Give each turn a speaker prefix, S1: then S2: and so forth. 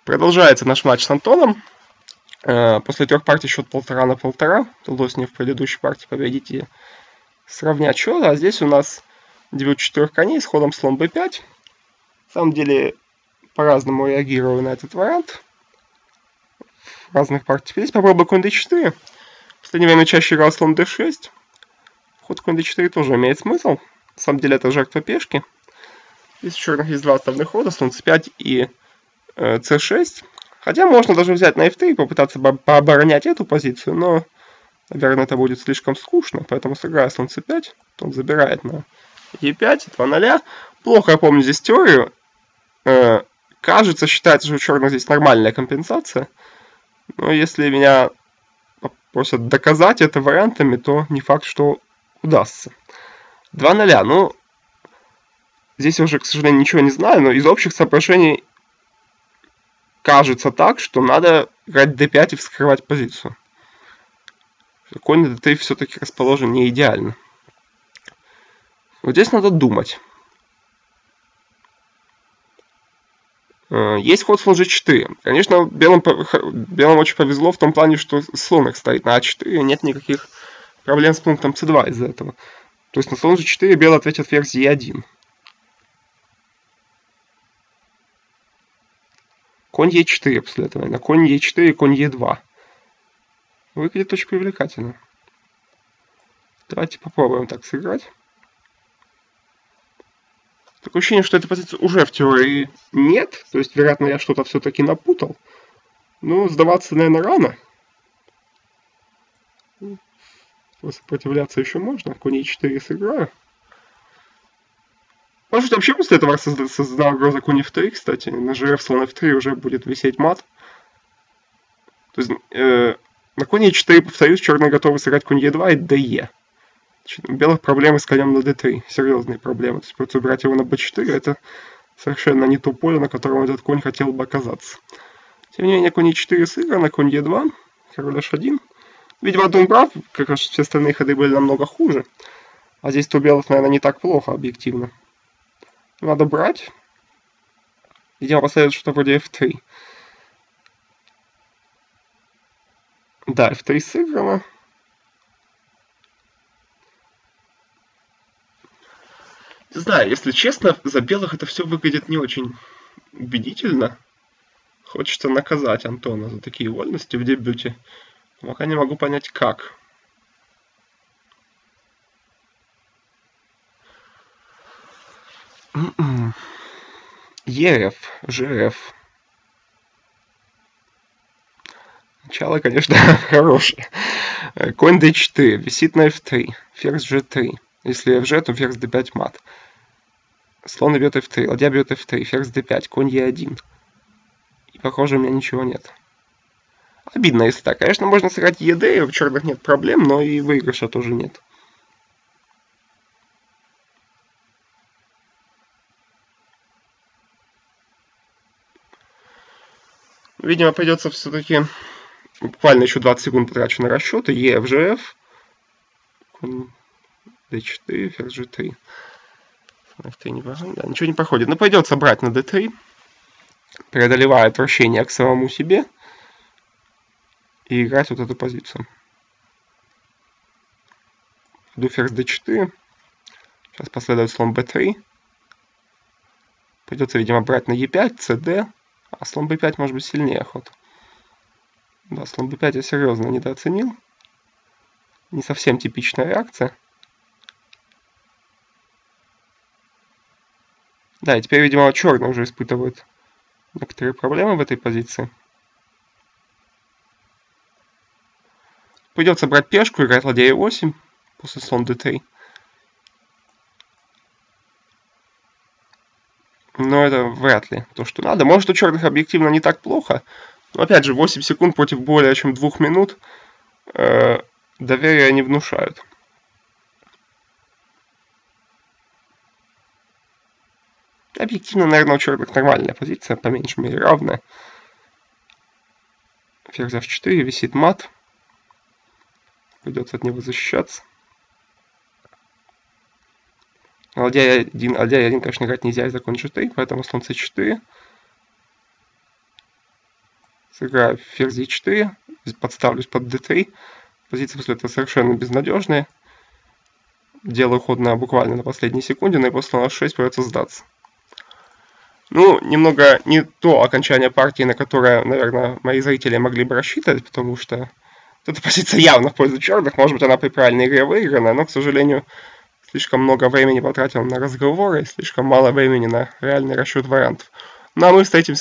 S1: Продолжается наш матч с Антоном. После 3 партий счет 1,5-1,5. Удалось мне в предыдущей партии победить и сравнять счет. А здесь у нас дебют 4 коней с ходом слон b5. На самом деле, по-разному реагирую на этот вариант. В разных партиях. Здесь попробую конь d4. В последнее время чаще играл слон d6. Ход конь d4 тоже имеет смысл. На самом деле это жертва пешки. Здесь у черных есть два основных хода, слон c5 и c6. Хотя можно даже взять на f3 и попытаться пооборонять эту позицию, но, наверное, это будет слишком скучно, поэтому сыграю слон c5, он забирает на e5, 2-0. Плохо я помню здесь теорию. Кажется, считается, что у черных здесь нормальная компенсация, но если меня просят доказать это вариантами, то не факт, что удастся. 2-0, ну, здесь я уже, к сожалению, ничего не знаю, но из общих соображений кажется так, что надо играть d5 и вскрывать позицию. Конь на d3 все-таки расположен не идеально. Вот здесь надо думать. Есть ход слон g4. Конечно, белым очень повезло в том плане, что слон их стоит на a4, нет никаких проблем с пунктом c2 из-за этого. То есть на слон g4 белый ответит ферзь e1. Конь e4 после этого. На конь e4 и конь e2. Выглядит очень привлекательно. Давайте попробуем так сыграть. Такое ощущение, что этой позиции уже в теории нет. То есть, вероятно, я что-то все-таки напутал. Но сдаваться, наверное, рано. Сопротивляться еще можно. Конь e4 сыграю. Может, вообще после этого создана угроза конь f3, кстати. На жрф слон f3 уже будет висеть мат. То есть, на конь e4, повторюсь, черные готовы сыграть конь e2 и de. У белых проблемы с конем на d3. Серьезные проблемы. То есть, просто убирать его на b4, это совершенно не то поле, на котором этот конь хотел бы оказаться. Тем не менее, конь e4 сыграно, конь e2, король h1. Видимо, Антон прав, как раз все остальные ходы были намного хуже. А здесь у белых, наверное, не так плохо, объективно. Надо брать. Видимо, последует что-то вроде f3. Да, f3 сыграно. Не знаю, если честно, за белых это все выглядит не очень убедительно. Хочется наказать Антона за такие вольности в дебюте. Но пока не могу понять, как. ЕФ, ЖФ. Начало, конечно, хорошее. Конь d4, висит на f3, ферзь g3. Если fg, то ферзь d5 мат. Слон бьет f3, ладья бьет f3, ферзь d5, конь e1. И, похоже, у меня ничего нет. Обидно, если так. Конечно, можно сыграть ед, у черных нет проблем, но и выигрыша тоже нет. Видимо, придется все-таки буквально еще 20 секунд потрачу на расчеты. EFGF. D4, ферзь G3. F3 не проходит. Да, ничего не проходит. Но придется брать на D3. Преодолевая отвращение к самому себе. И играть вот эту позицию. Иду ферзь D4. Сейчас последует слон B3. Придется, видимо, брать на E5, CD. А слон b5 может быть сильнее ход. Да, слон b5 я серьезно недооценил. Не совсем типичная реакция. Да, и теперь, видимо, черный уже испытывает некоторые проблемы в этой позиции. Придется брать пешку, играть ладья e8 после слон d3. Но это вряд ли то, что надо. Может, у черных объективно не так плохо. Но опять же, 8 секунд против более чем 2 минут доверия не внушают. Объективно, наверное, у черных нормальная позиция, по меньшей мере равная. Ферзь f4, висит мат. Придется от него защищаться. Ладья e1, конечно, играть нельзя из-за конь g3, поэтому слон c4. Сыграю ферзь e4, подставлюсь под d3. Позиция после этого совершенно безнадежная. Делаю ход буквально на последней секунде, но и после слона h6 придется сдаться. Ну, немного не то окончание партии, на которое, наверное, мои зрители могли бы рассчитывать, потому что эта позиция явно в пользу черных. Может быть, она при правильной игре выиграна, но, к сожалению, слишком много времени потратил на разговоры, слишком мало времени на реальный расчет вариантов. Ну, а мы встретимся